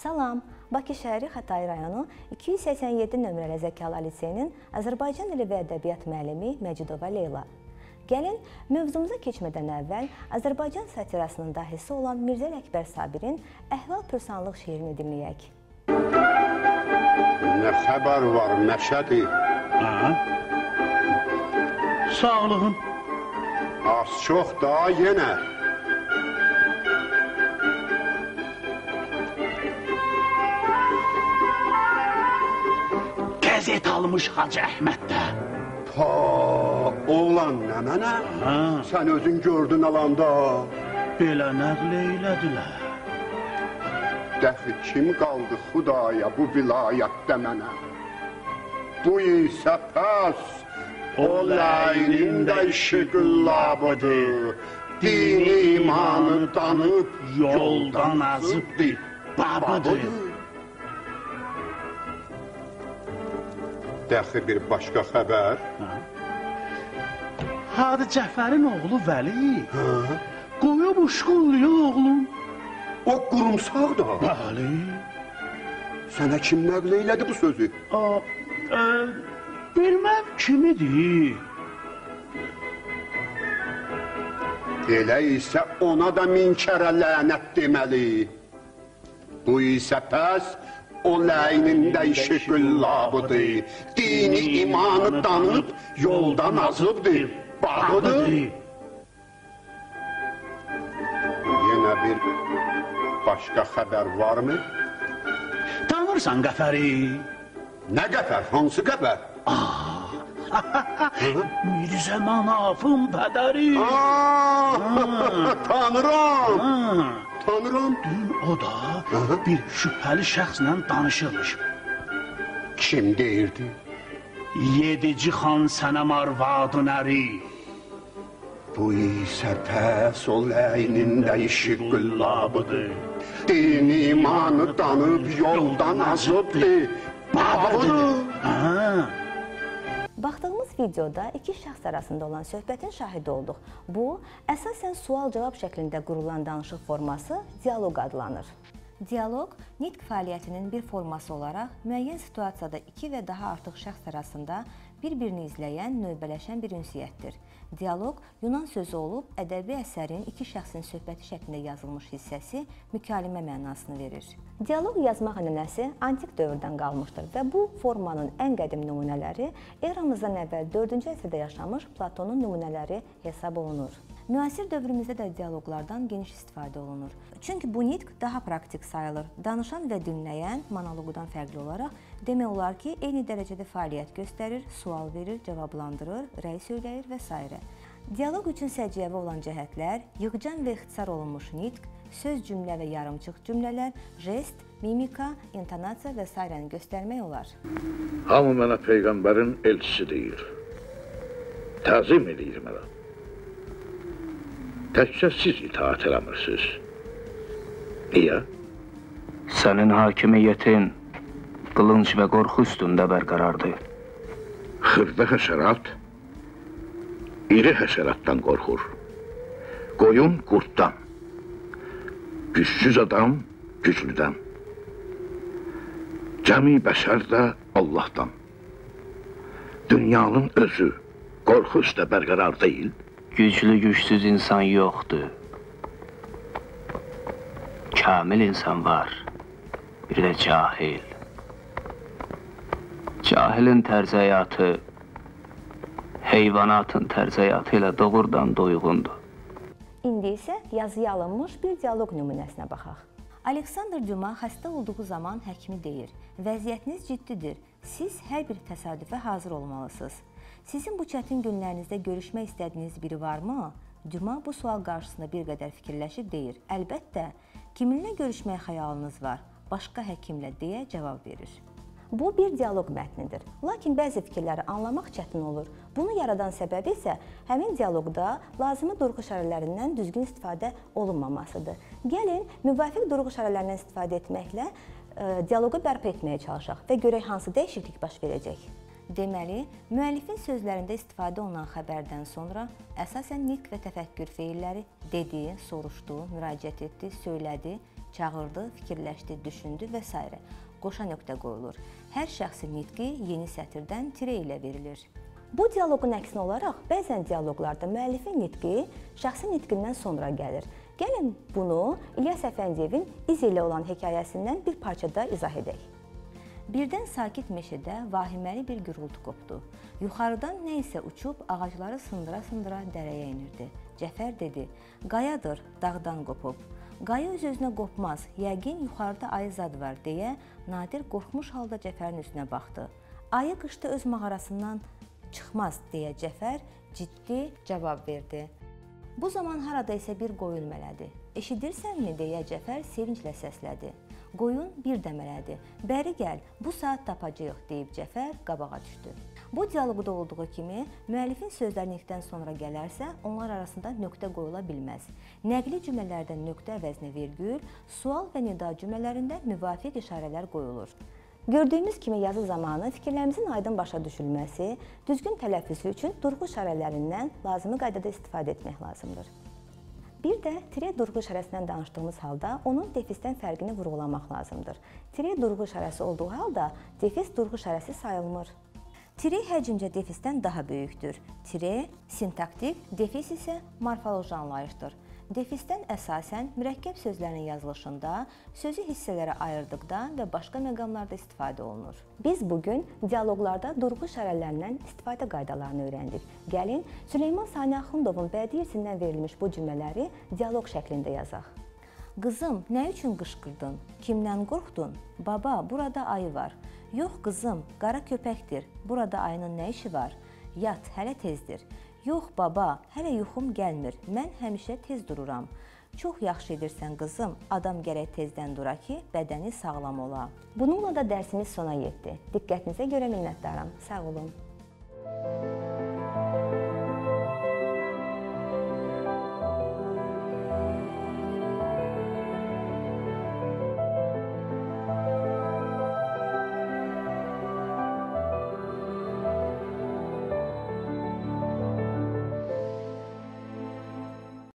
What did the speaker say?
Salam, Bakı şəhəri Xətai rayonu 287 nömrəli Zəkalı liseyinin Azərbaycan dili və ədəbiyyat müəllimi Məcidova Leyla. Gəlin, mövzumuza keçmədən əvvəl Azərbaycan satirasının dahisi olan Mirzəli Əkbər Sabirin Əhval-Pürsanlıq şeirini dinləyək. Nə xəbər var, Məşədi? Sağlığın. Az çox da yenə. Qəzet almış Hacı Əhməddə. Pa, oğlan nə mənə? Sən özün gördün alanda. Belə nəql eylədilər. Dəxi kim qaldı Xudaya bu vilayətdə mənə? Bu isə pəs, o ləynində işi qüllabıdır. Dini imanı danıb, Yoldan azıbdır, babıdır. Dəxi bir başqa xəbər. Hadi Cəfərin oğlu Vəli. Qoyub uşqulluya oğlum. O qurumsaq da. Bəli. Sənə kim nəql eylədi bu sözü? Bilməm kimidir. Elə isə ona da min kərə lənət deməli. Bu isə pəs, o ləynində işi qüllabıdır. Dini imanı danıb, yoldan azıbdır, bağıdır. Yenə bir başqa xəbər varmı? Tanırsan Qəfəri? Nə qəfər, hansı qəfər? Mirzə Manafın pədəri. Tanıram. Tanıram. Dün o da bir şübhəli şəxslə danışırmış. Kim deyirdi? Yedici xan sənəm arvadın əri. Bu isə pəs o ləynində işi qüllabıdır. Dini imanı danıb yoldan azıbdır, babıdır. Baxdığımız videoda iki şəxs arasında olan söhbətin şahidi olduq. Bu, əsasən sual-cavab şəklində qurulan danışıq forması dialoq adlanır. Dialoq, nitq fəaliyyətinin bir forması olaraq müəyyən situasiyada iki və daha artıq şəxs arasında bir-birini izləyən, növbələşən bir ünsiyyətdir. Dialoq, Yunan sözü olub, ədəbi əsərin iki şəxsin söhbəti şəklində yazılmış hissəsi mükalimə mənasını verir. Dialoq yazmaq ənənəsi antik dövrdən qalmışdır və bu formanın ən qədim nümunələri eramızdan əvvəl 4-cü əsrdə yaşamış Platonun nümunələri hesab olunur. Müasir dövrümüzdə də dialoqlardan geniş istifadə olunur. Çünki bu nitq daha praktik sayılır. Danışan və dinləyən monoloqdan fərqli olaraq demək olar ki, eyni dərəcədə fəaliyyət göstərir, sual verir, cavablandırır, rəy söyləyir və s. Dialoq üçün səciyyəvi olan cəhətlər, yığcam və ixtisar olunmuş nitq, söz cümlə və yarımçıq cümlələr, jest, mimika, intonasiya və s. göstərmək olar. Hamı mənə Peyğəmbərin elçisi deyir. Təzim edir mənə. Təkcə siz itaat eləmirsiniz. Niyə? Sənin hakimiyyətin qılınc və qorxu üstündə bərqərardır. Xırda həşərat iri həşəratdan qorxur. Qoyun qurtdan. Gücsüz adam güclüdən. Cəmi bəşər də Allahdan. Dünyanın özü qorxu üstə bərqərar deyil. Güclü, gücsüz insan yoxdur. Kamil insan var, bir də cahil. Cahilin tərz həyatı, heyvanatın tərz həyatı ilə doğrudan doyğundur. İndi isə yazıya alınmış bir dialoq nümunəsinə baxaq. Aleksandr Duma xəstə olduğu zaman həkimi deyir, vəziyyətiniz ciddidir, siz hər bir təsadüfə hazır olmalısınız. Sizin bu çətin günlərinizdə görüşmək istədiyiniz biri varmı? Duma bu sual qarşısında bir qədər fikirləşib deyir, əlbəttə, kiminlə görüşmək xəyalınız var, başqa həkimlə deyə cavab verir. Bu bir dialoq mətnidir, lakin bəzi fikirləri anlamaq çətin olur. Bunu yaradan səbəbi isə həmin dialoqda lazımi durğu işarələrindən düzgün istifadə olunmamasıdır. Gəlin, müvafiq durğu işarələrindən istifadə etməklə dialoqu bərpa etməyə çalışaq və görək hansı dəyişiklik baş verəcək. Deməli, müəllifin sözlərində istifadə olunan xəbərdən sonra əsasən nitq və təfəkkür feilləri dedi, soruşdu, müraciət etdi, söylədi, çağırdı, fikirləşdi, düşündü və s. qoşa nöqtə qoyulur. Hər şəxsin nitqi yeni sətirdən tirə ilə verilir. Bu dialoqun əksinə olaraq bəzən dialoqlarda müəllifin nitqi şəxsin nitqindən sonra gəlir. Gəlin bunu İlyas Əfəndiyevin İz ilə olan hekayəsindən bir parçada izah edək. Birdən sakit meşədə vahiməli bir gürültü qopdu. Yuxarıdan nə isə uçub ağacları sındıra-sındıra dərəyə enirdi. Cəfər dedi: "Qayadır, dağdan qopub." "Qaya öz-özünə qopmaz, yəqin yuxarıda ayı zad var" deyə Nadir qorxmuş halda Cəfərin üzünə baxdı. "Ayı qışda öz mağarasından çıxmaz" deyə Cəfər ciddi cavab verdi. Bu zaman harada isə bir qoyun mələdi. "Eşidirsənmi?" deyə Cəfər sevinclə səslədi. Qoyun bir də mələdi. "Bəri gəl, bu saat tapacağıq" deyib Cəfər qabağa düşdü. Bu dialoqda olduğu kimi, müəllifin sözləri nitqdən sonra gələrsə, onlar arasında nöqtə qoyula bilməz. Nəqli cümlələrdə nöqtə əvəzinə vergül, sual və nida cümlələrində müvafiq işarələr qoyulur. Gördüyümüz kimi yazı zamanı fikirlərimizin aydın başa düşülməsi, düzgün tələffüzü üçün durğu işarələrindən lazımi qaydada istifadə etmək lazımdır. Bir də tire durğu işarəsindən danışdığımız halda onun defisdən fərqini vurğulamaq lazımdır. Tire durğu işarəsi olduğu halda defis durğu işarəsi sayılmır. Tire həcmcə defisdən daha böyükdür. Tire sintaktik, defis isə morfoloji anlayışdır. Defisdən əsasən mürəkkəb sözlərin yazılışında, sözü hissələrə ayırdıqda və başqa məqamlarda istifadə olunur. Biz bugün dialoqlarda durğu işarələrindən istifadə qaydalarını öyrəndik. Gəlin, Süleyman Sani Axundovun bədii irsindən verilmiş bu cümlələri dialoq şəklində yazaq. "Qızım, nə üçün qışqırdın? Kimdən qorxdun? Baba, burada ayı var." "Yox qızım, qara köpəkdir. Burada ayının nə işi var?" "Yat, hələ tezdir." "Yox baba, hələ yuxum gəlmir. Mən həmişə tez dururam." "Çox yaxşı edirsən qızım. Adam gərək tezdən dura ki, bədəni sağlam ola." Bununla da dərsimiz sona yetdi. Diqqətinizə görə minnətdaram. Sağ olun.